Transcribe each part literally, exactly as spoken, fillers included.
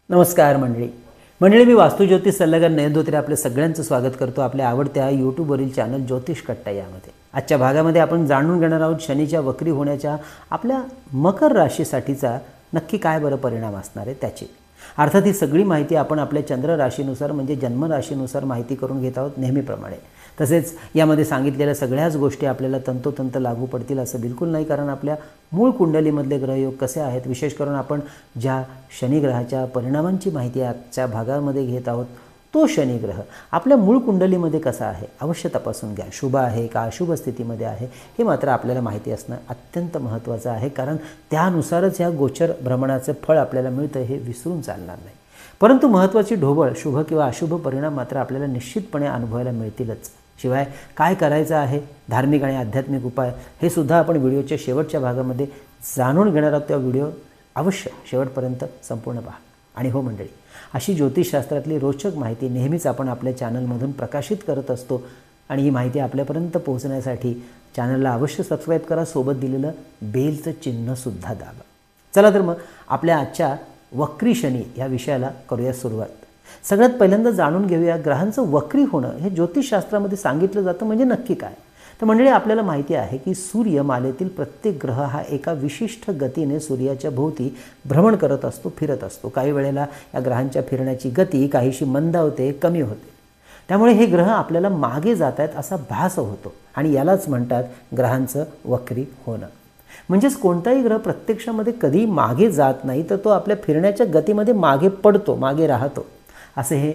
नमस्कार मंडळी मंडळी मी वास्तुज्योतिष सल्लागार नयन धोत्रे आपले सगळ्यांचं स्वागत करतो आपल्या आवडत्या यूट्यूबवरील चॅनल ज्योतिष कट्टा यामध्ये। आजच्या भागामध्ये आपण जाणून घेणार आहोत शनीच्या वक्री होण्याच्या आपल्या मकर राशीसाठीचा नक्की काय बरं परिणाम असणार आहे त्याची। अर्थात ही सगळी माहिती आपण आपल्या चंद्र राशीनुसार म्हणजे जन्म राशीनुसार माहिती करून घेत आहोत नेहमीप्रमाणे। तसेच यामध्ये सांगितलेल्या सगळ्याच गोष्टी आपल्याला तंतोतंत लागू पडतील असं बिलकुल नाही, कारण आपल्या मूळ कुंडलीमधले ग्रहयोग कसे आहेत, विशेष करून आपण ज्या शनी ग्रहाच्या परिणामांची माहिती आजच्या भागामध्ये घेत आहोत तो शनी ग्रह आपल्या मूळ कुंडलीमध्ये कसा आहे अवश्य तपासून घ्या। शुभ आहे का अशुभ स्थितीमध्ये आहे हे मात्र आपल्याला माहिती असणं अत्यंत महत्त्वाचं आहे, कारण त्यानुसारच ह्या गोचर भ्रमणाचे फळ आपल्याला मिळतं हे विसरून चालणार नाही। परंतु महत्त्वाची ढोबळ शुभ किंवा अशुभ परिणाम मात्र आपल्याला निश्चितपणे अनुभवायला मिळतीलच। शिवाय काय करायचं आहे धार्मिक आणि आध्यात्मिक उपाय हे सुद्धा आपण व्हिडिओच्या शेवटच्या भागामध्ये जाणून घेणार आहोत। त्या व्हिडिओ अवश्य शेवटपर्यंत संपूर्ण पहा। आणि हो मंडळी, अशी ज्योतिषशास्त्रातली रोचक माहिती नेहमीच आपण आपल्या चॅनलमधून प्रकाशित करत असतो आणि ही माहिती आपल्यापर्यंत पोहोचण्यासाठी चॅनलला अवश्य सबस्क्राईब करा, सोबत दिलेलं बेलचं चिन्हसुद्धा दाबा। चला तर मग आपल्या आजच्या वक्री शनी या विषयाला करूया सुरुवात। सगळ्यात पहिल्यांदा जाणून घेऊया ग्रहांचं वक्री होणं हे ज्योतिषशास्त्रामध्ये सांगितलं जातं म्हणजे नक्की काय। तर मंडळी आपल्याला माहिती आहे की सूर्यमालेतील प्रत्येक ग्रह हा एका विशिष्ट गतीने सूर्याच्या भोवती भ्रमण करत असतो, फिरत असतो। काही वेळेला या ग्रहांच्या फिरण्याची गती काहीशी मंदावते, कमी होते, त्यामुळे हे ग्रह आपल्याला मागे जात आहेत असा भास होतो आणि यालाच म्हणतात ग्रहांचं वक्री होणं। म्हणजेच कोणताही ग्रह प्रत्यक्षामध्ये कधी मागे जात नाही, तर तो आपल्या फिरण्याच्या गतीमध्ये मागे पडतो, मागे राहतो। असे हे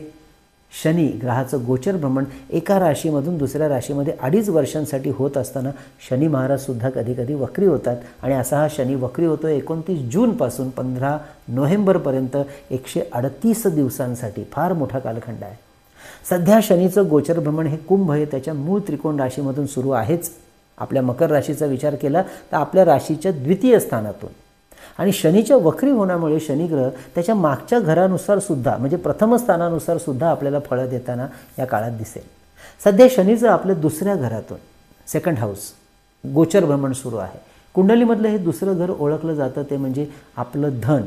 शनी ग्रहाचं गोचर भ्रमण एका राशीमधून दुसऱ्या राशीमध्ये अडीच वर्षांसाठी होत असताना शनी महाराजसुद्धा कधी कधी वक्री होतात आणि असा हा शनी वक्री होतो एकोणतीस जूनपासून पंधरा नोव्हेंबरपर्यंत एकशे अडतीस दिवसांसाठी। फार मोठा कालखंड आहे। सध्या शनीचं गोचर भ्रमण हे कुंभ हे त्याच्या मूळ त्रिकोण राशीमधून सुरू आहेच। आपल्या मकर राशीचा विचार केला तर आपल्या राशीच्या द्वितीय स्थानातून, आणि शनीच्या वक्री होण्यामुळे शनिग्रह त्याच्या मागच्या घरानुसार सुद्धा म्हणजे प्रथम स्थानानुसार सुद्धा आपल्याला फळं देताना या काळात दिसेल। सध्या शनीचं आपल्या दुसऱ्या घरातून सेकंड हाऊस गोचर भ्रमण सुरू आहे। कुंडलीमधलं हे दुसरं घर ओळखलं जातं ते म्हणजे आपलं धन,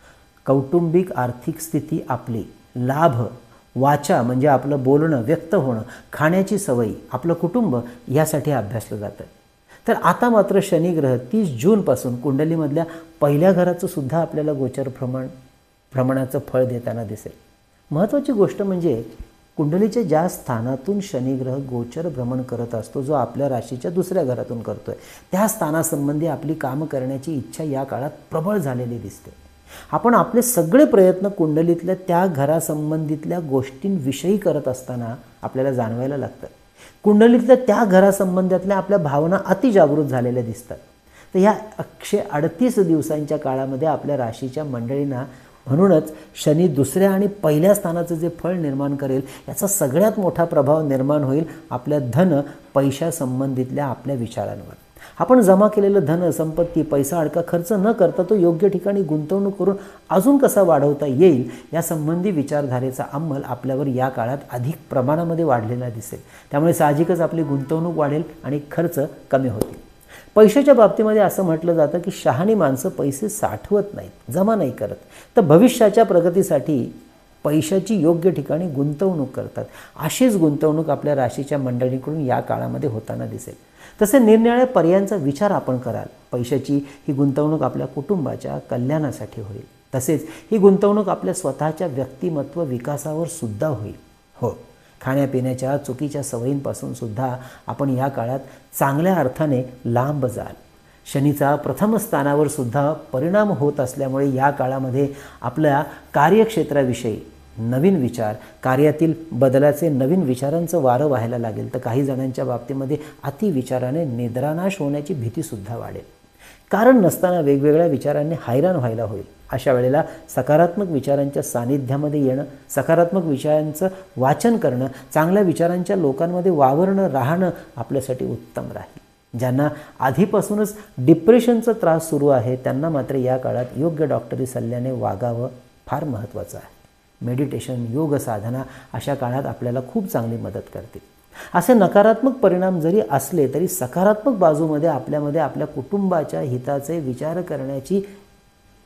कौटुंबिक आर्थिक स्थिती, आपली लाभ, वाचा म्हणजे आपलं बोलणं, व्यक्त होणं, खाण्याची सवयी, आपलं कुटुंब यासाठी अभ्यासलं जातं। तर आता मात्र शनिग्रह तीस जूनपासून कुंडलीमधल्या पहिल्या घराचं सुद्धा आपल्याला गोचर भ्रमण भ्रमणाचं फळ देताना दिसेल। महत्त्वाची गोष्ट म्हणजे कुंडलीच्या ज्या स्थानातून शनिग्रह गोचर भ्रमण करत असतो, जो आपल्या राशीच्या दुसऱ्या घरातून करतोय, त्या स्थानासंबंधी आपली कामं करण्याची इच्छा या काळात प्रबळ झालेली दिसते। आपण आपले सगळे प्रयत्न कुंडलीतल्या त्या घरासंबंधितल्या गोष्टींविषयी करत असताना आपल्याला जाणवायला लागतं। कुंडलीतल्या त्या घरासंबंधातल्या आपल्या भावना अतिजागृत झालेल्या दिसतात। तर ह्या एकशे अडतीस दिवसांच्या काळामध्ये आपल्या राशीच्या मंडळींना म्हणूनच शनी दुसऱ्या आणि पहिल्या स्थानाचं जे फळ निर्माण करेल याचा सगळ्यात मोठा प्रभाव निर्माण होईल आपल्या धन पैशासंबंधितल्या आपल्या विचारांवर। आपण जमा केलेलं धन, संपत्ती, पैसा अडका खर्च न करता तो योग्य ठिकाणी गुंतवणूक करून अजून कसा वाढवता येईल यासंबंधी विचारधारेचा अंमल आपल्यावर या काळात अधिक प्रमाणामध्ये वाढलेला दिसेल। त्यामुळे साहजिकच आपली गुंतवणूक वाढेल आणि खर्च कमी होतील। पैशाच्या बाबतीमध्ये असं म्हटलं जातं की शहाणी माणसं पैसे साठवत नाहीत, जमा नाही करत, तर भविष्याच्या प्रगतीसाठी पैशाची योग्य ठिकाणी गुंतवणूक करतात। अशीच गुंतवणूक आपल्या राशीच्या मंडळींकडून या काळामध्ये होताना दिसेल। तसे निरनिराळ्या पर्यायांचा विचार आपण कराल। पैशाची ही गुंतवणूक आपल्या कुटुंबाच्या कल्याणासाठी होईल, तसेच ही गुंतवणूक आपल्या स्वतःच्या व्यक्तिमत्व विकासावर सुद्धा होईल। हो, खाण्यापिण्याच्या चुकीच्या सवयींपासून सुद्धा आपण या काळात चांगल्या अर्थाने लांब जाल। शनीचा प्रथम स्थानावर सुद्धा परिणाम होत असल्यामुळे या काळामध्ये आपल्या कार्यक्षेत्राविषयी नवीन विचार, कार्यातील बदलाचे नवीन विचारांचं वारं व्हायला लागेल। तर काही जणांच्या बाबतीमध्ये अतिविचाराने निद्रानाश होण्याची भीतीसुद्धा वाढेल। कारण नसताना वेगवेगळ्या विचारांनी हैराण व्हायला होईल। अशा वेळेला सकारात्मक विचारांच्या सानिध्यामध्ये येणं, सकारात्मक विचारांचं वाचन करणं, चांगल्या विचारांच्या लोकांमध्ये वावरणं, राहणं आपल्यासाठी उत्तम राहील। ज्यांना आधीपासूनच डिप्रेशनचा त्रास सुरू आहे त्यांना मात्र या काळात योग्य डॉक्टरी सल्ल्याने वागावं फार महत्त्वाचं आहे। मेडिटेशन, योग साधना अशा काळात आपल्याला खूप चांगली मदत करते। असे नकारात्मक परिणाम जरी असले तरी सकारात्मक बाजूमध्ये आपल्यामध्ये आपल्या कुटुंबाच्या हिताचे विचार करण्याची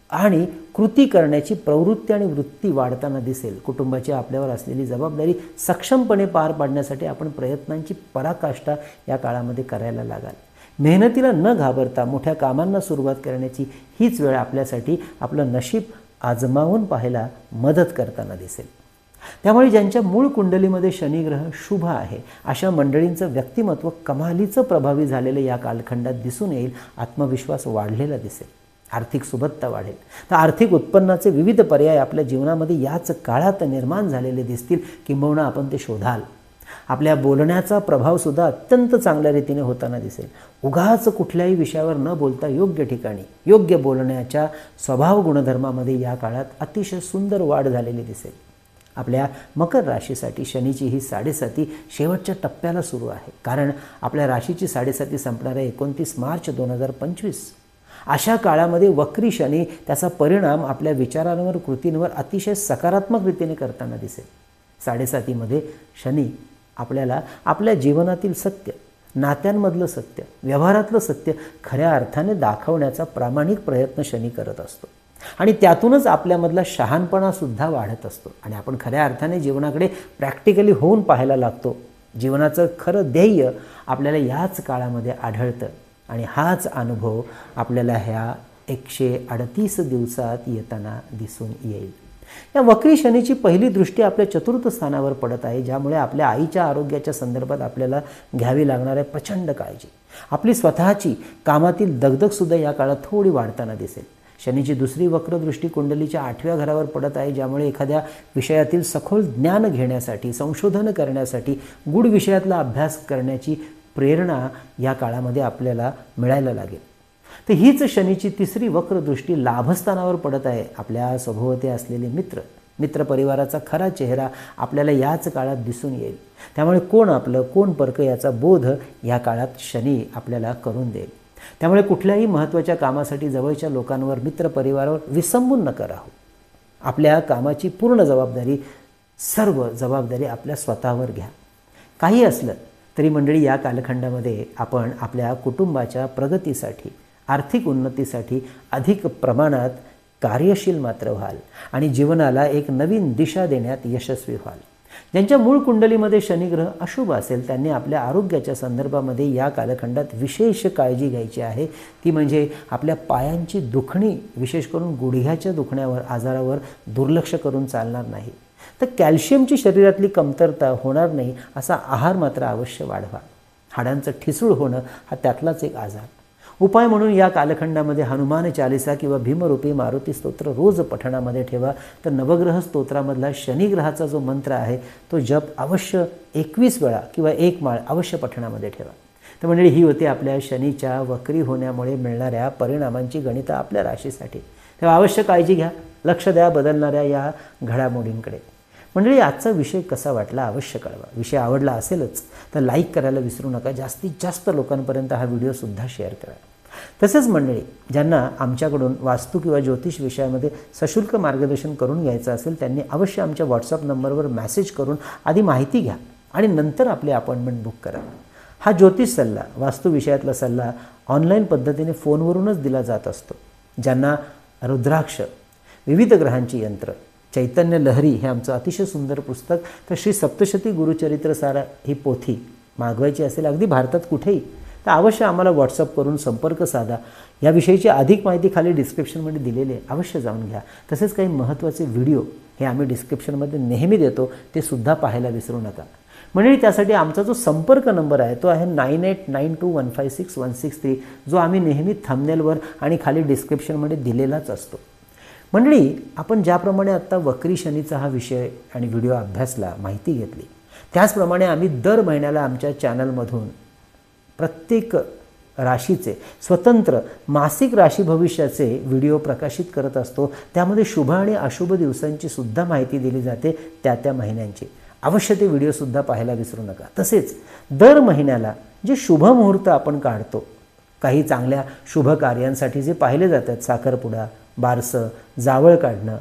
आणि कृती करण्याची प्रवृत्ती आणि वृत्ती वाढताना दिसेल. कुटुंबाची आपल्यावर असलेली जबाबदारी सक्षमपणे पार पाडण्यासाठी आपण प्रयत्नांची पराकाष्ठा या काळामध्ये करायला लागाल. मेहनतीला न घाबरता मोठ्या कामांना सुरुवात करण्याची हीच वेळ आपल्यासाठी आपलं नशीब आजमावून पाहायला मदत करताना दिसेल. त्यामुळे ज्यांच्या मूळ कुंडलीमध्ये शनिग्रह शुभ आहे अशा मंडळींचं व्यक्तिमत्व कमालीचं प्रभावी झालेलं या कालखंडात दिसून येईल. आत्मविश्वास वाढलेला दिसेल. आर्थिक सुबत्ता वाढेल. तर आर्थिक उत्पन्नाचे विविध पर्याय आपल्या जीवनामध्ये याच काळात निर्माण झालेले दिसतील. किंबहुना आपण ते शोधाल. आपल्या बोलण्याचा प्रभावसुद्धा अत्यंत चांगल्या रीतीने होताना दिसेल. उगाच कुठल्याही विषयावर न बोलता योग्य ठिकाणी योग्य बोलण्याच्या स्वभाव गुणधर्मामध्ये या काळात अतिशय सुंदर वाढ झालेली दिसेल. आपल्या मकर राशीसाठी शनीची ही साडेसाती शेवटच्या टप्प्याला सुरू आहे. कारण आपल्या राशीची साडेसाती संपणार आहे एकोणतीस मार्च दोन हजार पंचवीस. अशा काळामध्ये वक्री शनी त्याचा परिणाम आपल्या विचारांवर कृतींवर अतिशय सकारात्मक रीतीने करताना दिसेल. साडेसातीमध्ये शनी आपल्याला आपल्या जीवनातील सत्य, नात्यांमधलं सत्य, व्यवहारातलं सत्य खऱ्या अर्थाने दाखवण्याचा प्रामाणिक प्रयत्न शनी करत असतो. आणि त्यातूनच आपल्यामधला शहाणपणासुद्धा वाढत असतो आणि आपण खऱ्या अर्थाने जीवनाकडे प्रॅक्टिकली होऊन पाहायला लागतो. जीवनाचं खरं ध्येय आपल्याला याच काळामध्ये आढळतं आणि हाच अनुभव आपल्याला ह्या एकशे अडतीस दिवसात येताना दिसून येईल. या वक्री शनीची पहिली दृष्टी आपल्या चतुर्थ स्थानावर पडत आहे, ज्यामुळे आपल्या आईच्या आरोग्याच्या संदर्भात आपल्याला घ्यावी लागणार आहे प्रचंड काळजी. आपली स्वतःची कामातील दगदगसुद्धा या काळात थोडी वाढताना दिसेल. शनीची दुसरी वक्रदृष्टी कुंडलीच्या आठव्या घरावर पडत आहे, ज्यामुळे एखाद्या विषयातील सखोल ज्ञान घेण्यासाठी, संशोधन करण्यासाठी, गूढ विषयातला अभ्यास करण्याची प्रेरणा या काळामध्ये आपल्याला मिळायला लागेल. तर हीच शनीची तिसरी वक्रदृष्टी लाभस्थानावर पडत आहे. आपल्या सभोवती असलेले मित्र मित्रपरिवाराचा खरा चेहरा आपल्याला याच काळात दिसून येईल. त्यामुळे कोण आपलं कोण परकं याचा बोध या काळात शनी आपल्याला करून देईल. त्यामुळे कुठल्याही महत्त्वाच्या कामासाठी जवळच्या लोकांवर, मित्रपरिवारावर विसंबून नका राहू. आपल्या कामाची पूर्ण जबाबदारी, सर्व जबाबदारी आपल्या स्वतःवर घ्या. काही असलं तरी मंडळी या कालखंडामध्ये आपण आपल्या कुटुंबाच्या प्रगतीसाठी, आर्थिक उन्नतीसाठी अधिक प्रमाणात कार्यशील मात्र व्हाल आणि जीवनाला एक नवीन दिशा देण्यात यशस्वी व्हाल. ज्यांच्या मूळ कुंडलीमध्ये शनिग्रह अशुभ असेल त्यांनी आपल्या आरोग्याच्या संदर्भामध्ये या कालखंडात विशेष काळजी घ्यायची आहे. ती म्हणजे आपल्या पायांची दुखणी, विशेष करून गुडघ्याच्या दुखण्यावर, आजारावर दुर्लक्ष करून चालणार नाही. तर कॅल्शियमची शरीरातली कमतरता होणार नाही असा आहार मात्र अवश्य वाढवा. हाडांचं ठिसूळ होणं हा त्यातलाच एक आजार. उपाय म्हणून या कालखंडामध्ये हनुमान चालिसा किंवा भीमरूपी मारुती स्तोत्र रोज पठणामध्ये ठेवा. तर नवग्रह स्तोत्रामधला शनिग्रहाचा जो मंत्र आहे तो जप अवश्य एकवीस वेळा किंवा एक माळ अवश्य पठणामध्ये ठेवा. तर म्हणजे ही होती आपल्या शनीच्या वक्री होण्यामुळे मिळणाऱ्या परिणामांची गणितं आपल्या राशीसाठी. तेव्हा अवश्य काळजी घ्या, लक्ष द्या बदलणाऱ्या या घडामोडींकडे. मंडळी, आजचा विषय कसा वाटला अवश्य कळवा. विषय आवडला असेलच तर लाईक करायला विसरू नका. जास्तीत जास्त लोकांपर्यंत हा व्हिडिओसुद्धा शेअर करा. तसेच मंडळी, ज्यांना आमच्याकडून वास्तू किंवा ज्योतिष विषयामध्ये सशुल्क मार्गदर्शन करून घ्यायचं असेल त्यांनी अवश्य आमच्या व्हॉट्सअप नंबरवर मेसेज करून आधी माहिती घ्या आणि नंतर आपली अपॉइंटमेंट बुक करा. हा ज्योतिष सल्ला, वास्तू विषयातला सल्ला ऑनलाईन पद्धतीने फोनवरूनच दिला जात असतो. ज्यांना रुद्राक्ष, विविध ग्रहांची यंत्र, चैतन्य लहरी हे आमचं अतिशय सुंदर पुस्तक, तर श्री सप्तशती गुरुचरित्र सार ही पोथी मागवायची असेल अगदी भारतात कुठेही तर अवश्य आम्हाला व्हॉट्सअप करून संपर्क साधा. याविषयीची अधिक माहिती खाली डिस्क्रिप्शनमध्ये दिलेली आहे, अवश्य जाऊन घ्या. तसेच काही महत्त्वाचे व्हिडिओ हे आम्ही डिस्क्रिप्शनमध्ये नेहमी देतो, ते सुद्धा पाहायला विसरू नका. म्हणजे त्यासाठी आमचा जो संपर्क नंबर आहे तो आहे nine eight nine two one five six one six three, जो आम्ही नेहमी थंबनेलवर आणि खाली डिस्क्रिप्शनमध्ये दिलेलाच असतो. मंडळी, आपण ज्याप्रमाणे आत्ता वक्री शनीचा हा विषय आणि व्हिडिओ अभ्यासला, माहिती घेतली, त्याचप्रमाणे आम्ही दर महिन्याला आमच्या चॅनलमधून प्रत्येक राशीचे स्वतंत्र मासिक राशी भविष्याचे व्हिडिओ प्रकाशित करत असतो. त्यामध्ये शुभ आणि अशुभ दिवसांची सुद्धा माहिती दिली जाते, त्या त्या महिन्यांची. अवश्य ते व्हिडिओसुद्धा पाहायला विसरू नका. तसेच दर महिन्याला जे शुभ मुहूर्त आपण काढतो, काही चांगल्या शुभ कार्यांसाठी जे पाहिले जातात, साखरपुडा, बारसं, जावळ काढणं,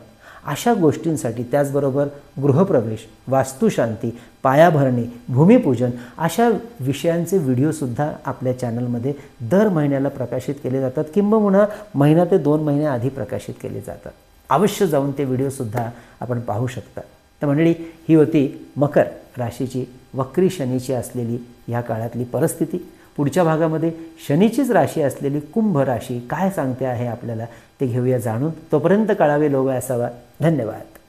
अशा गोष्टींसाठी, त्याचबरोबर गृहप्रवेश, वास्तुशांती, पायाभरणी, भूमिपूजन अशा विषयांचे व्हिडिओसुद्धा आपल्या चॅनलमध्ये दर महिन्याला प्रकाशित केले जातात, किंबहुना महिना ते दोन महिने आधी प्रकाशित केले जातात. अवश्य जाऊन ते व्हिडिओसुद्धा आपण पाहू शकता. तर मंडळी, ही होती मकर राशीची वक्री शनीची असलेली ह्या काळातली परिस्थिती. पुढच्या भागामध्ये शनीचीच राशी असलेली कुंभ राशी काय सांगते आहे आपल्याला ते घेऊया जाणून. तोपर्यंत कळावे लोभ असावा. धन्यवाद.